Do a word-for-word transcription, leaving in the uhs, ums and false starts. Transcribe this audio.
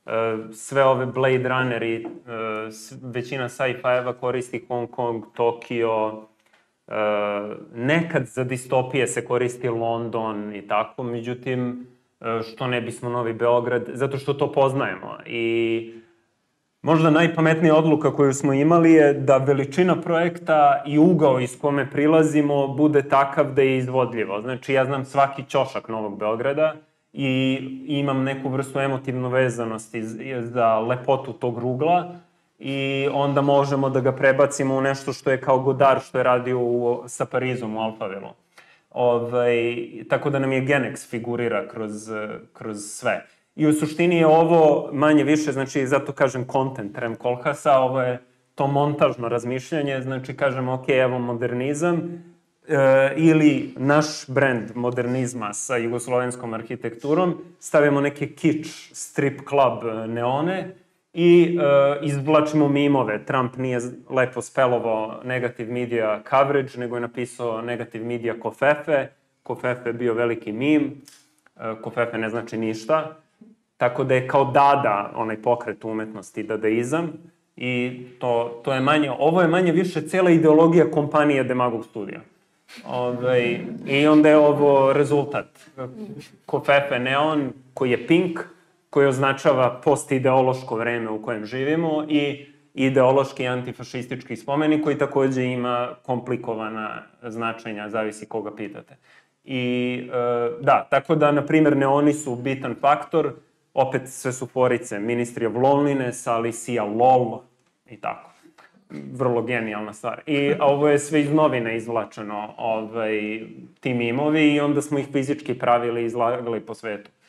sve ove Blade Runneri, većina sci-fi-eva koristi Hong Kong, Tokio, nekad za distopije se koristi London i tako, međutim, što ne bismo Novi Beograd, zato što to poznajemo. I možda najpametnija odluka koju smo imali je da veličina projekta i ugao iz kome prilazimo bude takav da je izvodljivo. Znači, ja znam svaki ćošak Novog Beograda i imam neku vrstu emotivnu vezanosti za lepotu tog rugla i onda možemo da ga prebacimo u nešto što je kao Godard što je radio u, sa Parizom u Alphavilu. Ovaj, tako da nam je Genex figurira kroz, kroz sve. I u suštini je ovo manje više, znači zato kažem content Rem Koolhaasa, ovo je to montažno razmišljanje, znači kažemo ok, evo modernizam e, ili naš brand modernizma sa jugoslovenskom arhitekturom, stavimo neke kič, strip club neone i e, izvlačimo mimove. Trump nije lepo spelovao negative media coverage, nego je napisao negative media kofefe. Kofefe je bio veliki mim, e, kofefe ne znači ništa. Tako da je kao Dada, onaj pokret umetnosti, dadaizam, i to, to je manje, ovo je manje više cela ideologija kompanije Demagog studija. Ove, I onda je ovo rezultat. Kofefe neon, koji je pink, koji označava postideološko vreme u kojem živimo i ideološki antifašistički spomenik koji takođe ima komplikovana značenja, zavisi koga pitate. I da, tako da, na primjer, neoni su bitan faktor, opet sve su forice, Ministry of Loneliness, Alicia LOL i tako. Vrlo genijalna stvar. I ovo je sve iz novina izvlačeno, ovaj, ti mimovi, i onda smo ih fizički pravili i izlagali po svetu.